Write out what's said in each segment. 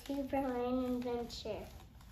Superman adventure.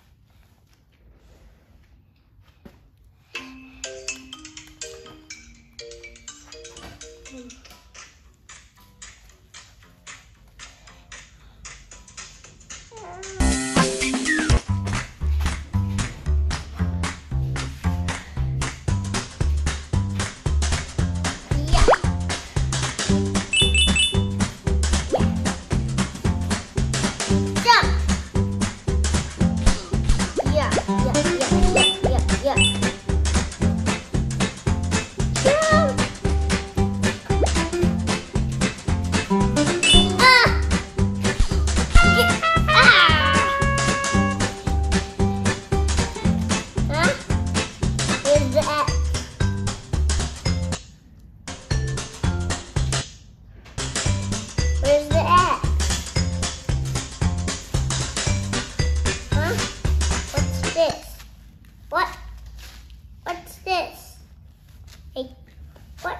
What's this? Hey, what?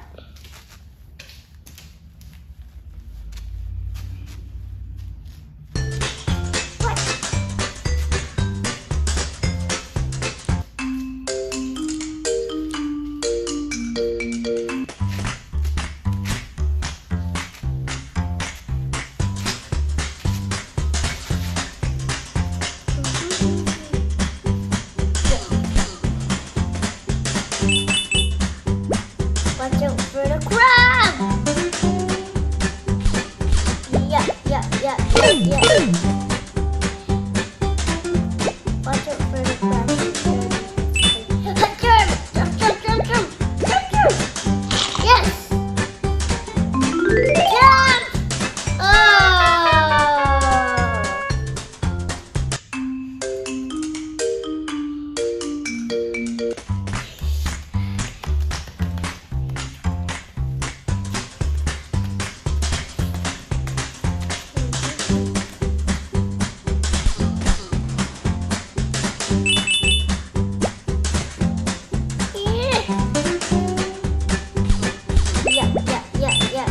Watch out for the crab! Yeah. Watch out for the crab. Jump! Yes! Jump! Oh! Yeah.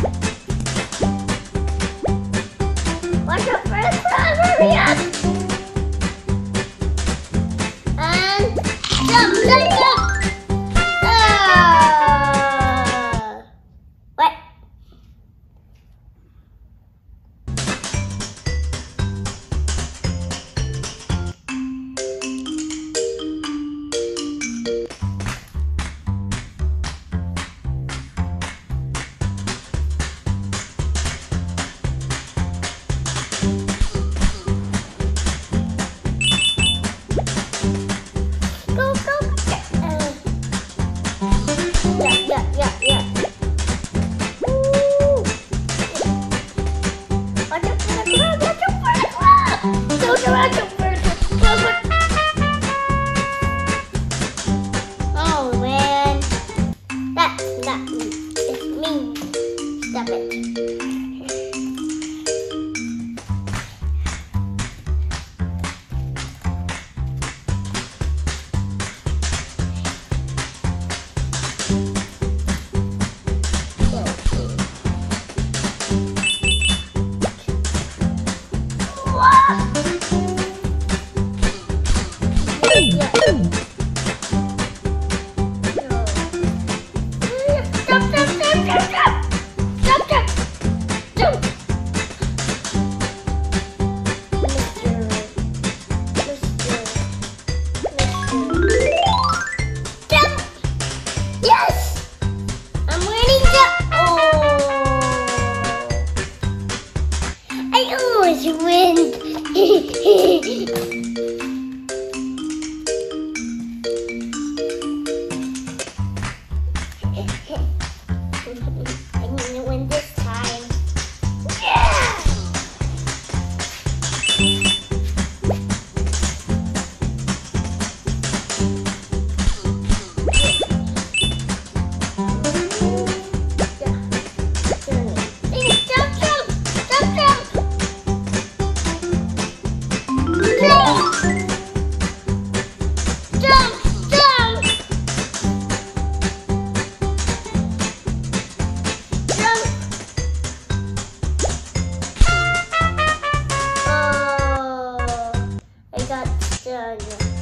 Watch out for the crab, hurry up! And jump! What? Yeah. Ooh. Watch out for the crab! Oh man, that's not me. It's me. Stop it. Yes! I'm winning the... Oh! I always win! I'm gonna win this time. Yeah! Jump! burger.